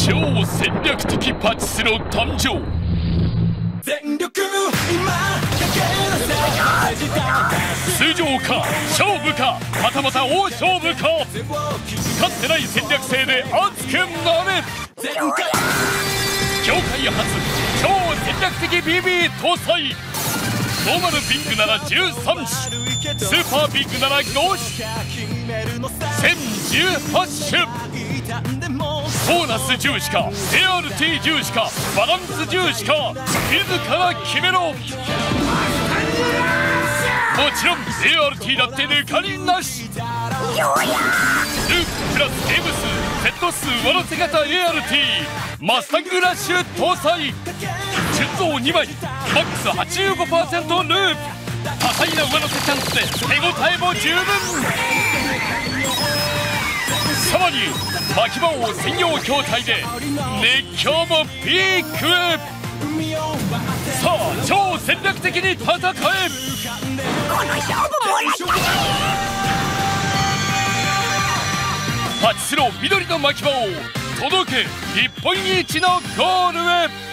超戦略的パチスロ誕生。 全力今かけ出せ通常か勝負か、はたまた大勝負か。かつてない戦略性で熱くなれ。業界初超戦略的 BB 搭載。ノーマルビッグなら13種、スーパービッグなら5種、全18種。ボーナス重視か ART 重視かバランス重視か、自ら決めろ。もちろん ART だって抜かりなし。ループプラスゲーム数、セット数割らせ型 ART、 マスタングラッシュ搭載。純増2枚、マックス 85% ループ。多彩な上乗せチャンスで手応えも十分。さらに巻き場王専用筐体で熱狂もピークへ。さあ超戦略的に戦え。この勝負もらったね。パチスロ緑の巻き場王、届け日本一のゴールへ。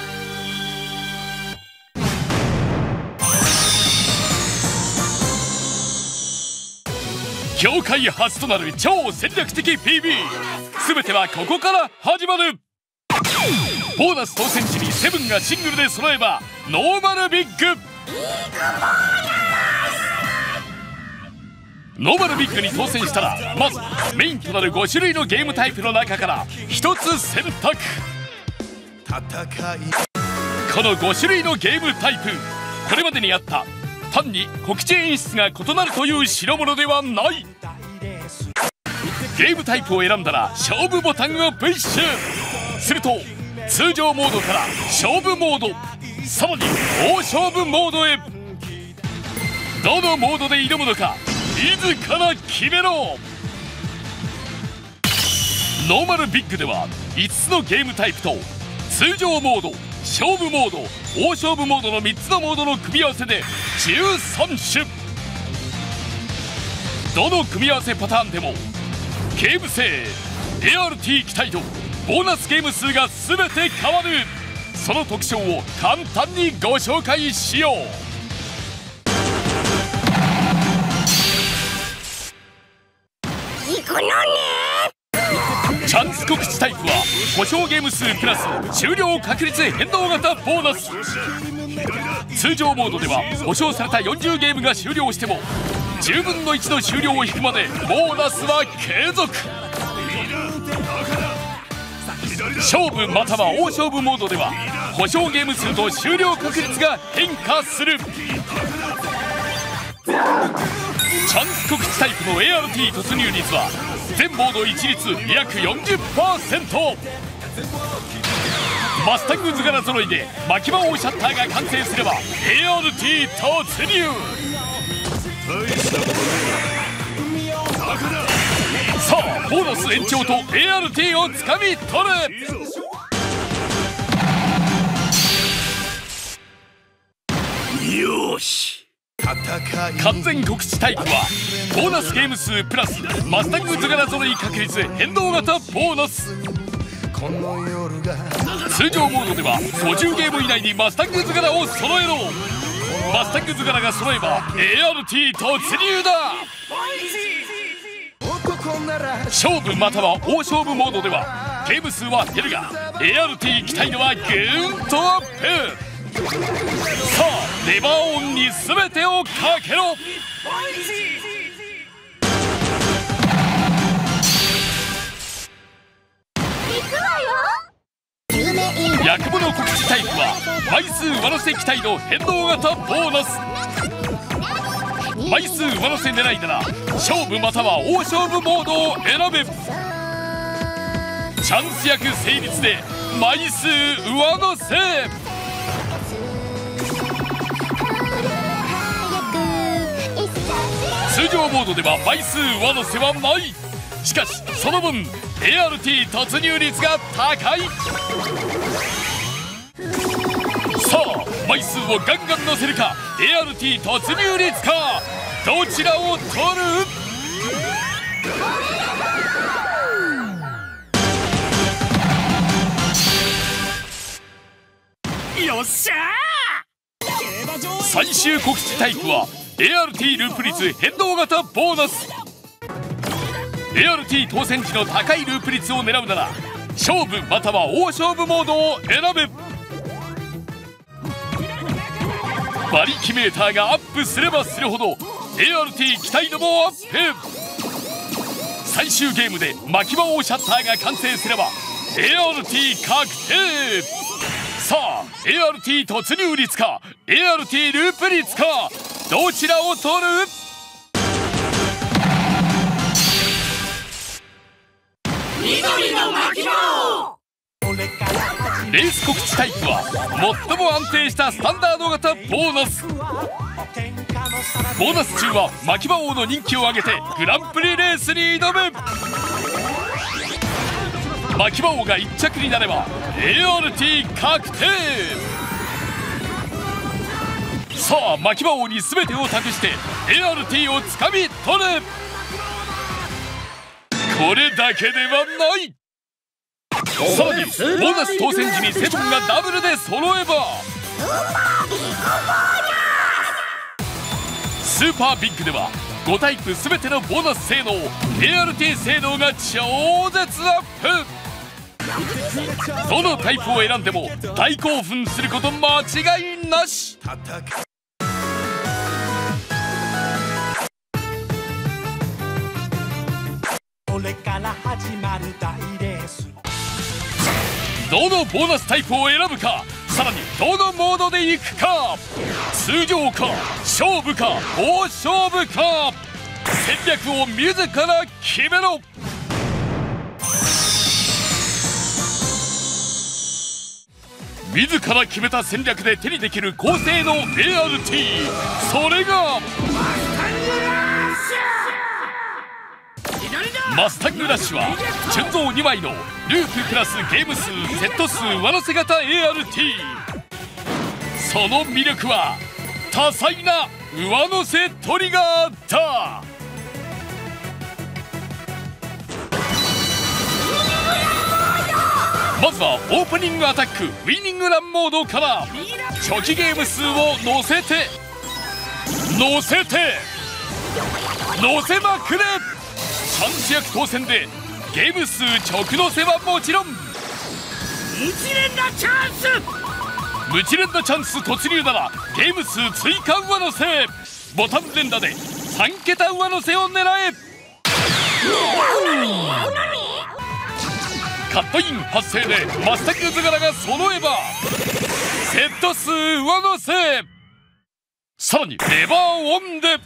業界初となる超戦略的 PB、 全てはここから始まる。ボーナス当選時にセブンがシングルで揃えばノーマルビッグ。ノーマルビッグに当選したら、まずメインとなる5種類のゲームタイプの中から1つ選択。この5種類のゲームタイプ、これまでにあった単に告知演出が異なるという代物ではない。ゲームタイプを選んだら勝負ボタンをプッシュすると、通常モードから勝負モード、さらに大勝負モードへ。どのモードで挑むのか自ら決めろ。ノーマルビッグでは5つのゲームタイプと通常モード、勝負モード、大勝負モードの3つのモードの組み合わせで13種。どの組み合わせパターンでもゲーム性、ART 期待度、ボーナスゲーム数が全て変わる。その特徴を簡単にご紹介しよう。 行くのね。 チャンス告知タイプは故障ゲーム数プラス終了確率変動型ボーナス。通常モードでは故障された40ゲームが終了しても10分の1の終了を引くまでボーナスは継続。勝負または大勝負モードでは故障ゲーム数と終了確率が変化する。チャンス告知タイプの ART 突入率は全モード一律約 40%。 マスタング図柄揃いで巻き場王シャッターが完成すれば ART 突入。さあボーナス延長と ART をつかみ取れ。よし、完全告知タイプはボーナスゲーム数プラスマスタング図柄揃い確率変動型ボーナス。通常モードでは50ゲーム以内にマスタング図柄を揃えろ。マスタング図柄が揃えば ART 突入だ。勝負または大勝負モードではゲーム数は減るが ART 期待度はぐーんとアップ。さあレバーオンに全てをかけろ。役物告知タイプは枚数上乗せ期待度変動型ボーナス。枚数上乗せ狙いなら勝負または大勝負モードを選べ。チャンス役成立で枚数上乗せ。通常モードでは枚数上乗せはない。しかしその分 ART 突入率が高い。さあ枚数をガンガン乗せるか ART 突入率か、どちらを取る。 しゃ最終告知タイプは ART ループ率変動型ボーナス。 ART 当選時の高いループ率を狙うなら勝負または大勝負モードを選べ。馬力メーターがアップすればするほど ART 期待度もアップ。最終ゲームで巻き場王シャッターが完成すれば ART 確定。さあ ART 突入率か ART ループ率か、どちらを取る？ 緑の巻き場王。 レース告知タイプは最も安定したスタンダード型ボーナス。ボーナス中は巻き場王の人気を上げてグランプリレースに挑む。巻き場王が1着になれば ART 確定。さあ巻き場王に全てを託して ART をつかみ取る。これだけではない。さらにボーナス当選時にセブンがダブルで揃えばスーパービッグでは5タイプ全てのボーナス性能 ART 性能が超絶アップ。どのタイプを選んでも大興奮すること間違いなし。 これから始まる大レース。 どのボーナスタイプを選ぶか、さらにどのモードでいくか、通常か勝負か大勝負か、戦略を自ら決めろ。自ら決めた戦略で手にできる高性能 ART、 それがマスタングラッシュは純増2枚のループプラスゲーム数セット数上乗せ型 ART。 その魅力は多彩な上乗せトリガーだ。まずはオープニングアタックウィニングランモードから初期ゲーム数を乗せて乗せまくれ。チャンス役当選でゲーム数直乗せはもちろん無知連打チャンス突入ならゲーム数追加上乗せ。ボタン連打で3桁上乗せを狙え。カットイン発生でマスタング図柄が揃えばセット数上乗せ。さらにレバーオンで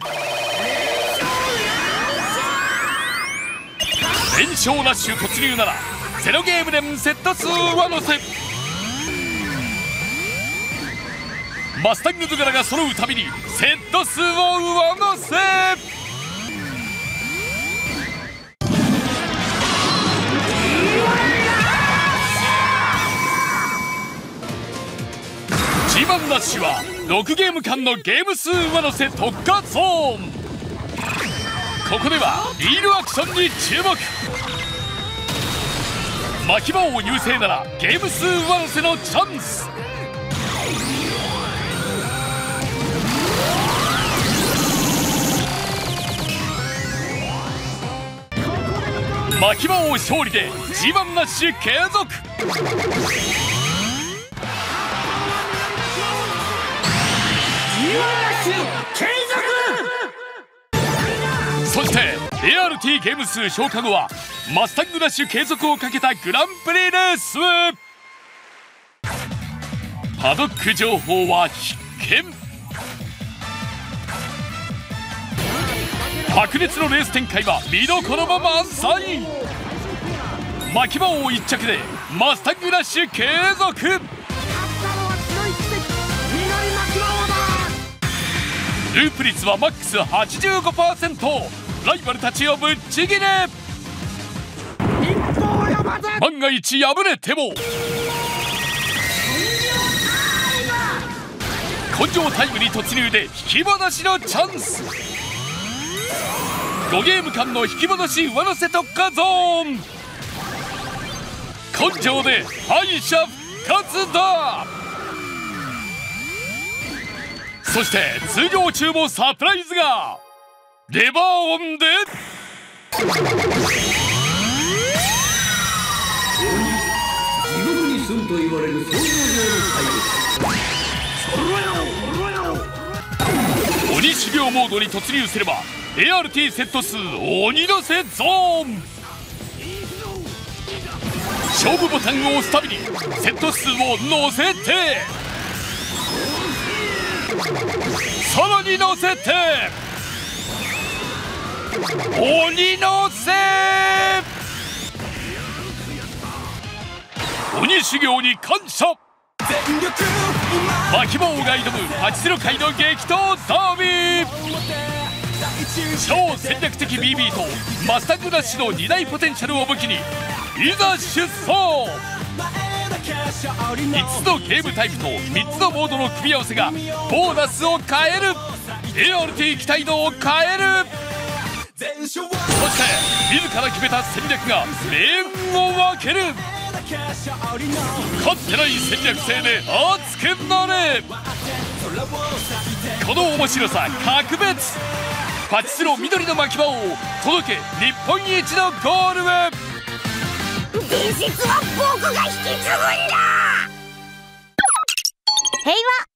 連勝ラッシュ突入ならゼロゲーム連セット数上乗せ。マスタング図柄が揃うたびにセット数を上乗せ。G1ラッシュは6ゲーム間のゲーム数上乗せ特化ゾーン。ここではリールアクションに注目。巻き場王優勢ならゲーム数上乗せのチャンス。巻き場王勝利で G1 ラッシュ継続。そして ART ゲーム数消化後はマスタングラッシュ継続をかけたグランプリレース。パドック情報は必見。白熱のレース展開は見どころも満載。巻き場王1着でマスタングラッシュ継続。ループ率はマックス 85%。 ライバルたちをぶっちぎれ。万が一敗れても根性タイムに突入で引き戻しのチャンス。5ゲーム間の引き戻し上乗せ特化ゾーン。根性で敗者復活だ。 そして通常中もサプライズが。レバーオンで地獄に住むと言われる想像上の怪物。 鬼修行モードに突入すれば ART セット数鬼のせゾーン。勝負ボタンを押すたびにセット数を乗せて、さらに乗せて鬼のせ。鬼修行に感謝。巻き魔王が挑むパチスロ界の激闘ダービー。超戦略的 BB とマスタングラッシュの2大ポテンシャルを武器にいざ出走。5つのゲームタイプと3つのモードの組み合わせがボーナスを変える。 ART 期待度を変える。そして自ら決めた戦略が命運を分ける。かつてない戦略性で熱くなれ。この面白さ格別。パチスロ緑の巻き場を届け日本一のゴールへ。 伝説は僕が引き継ぐんだ。平和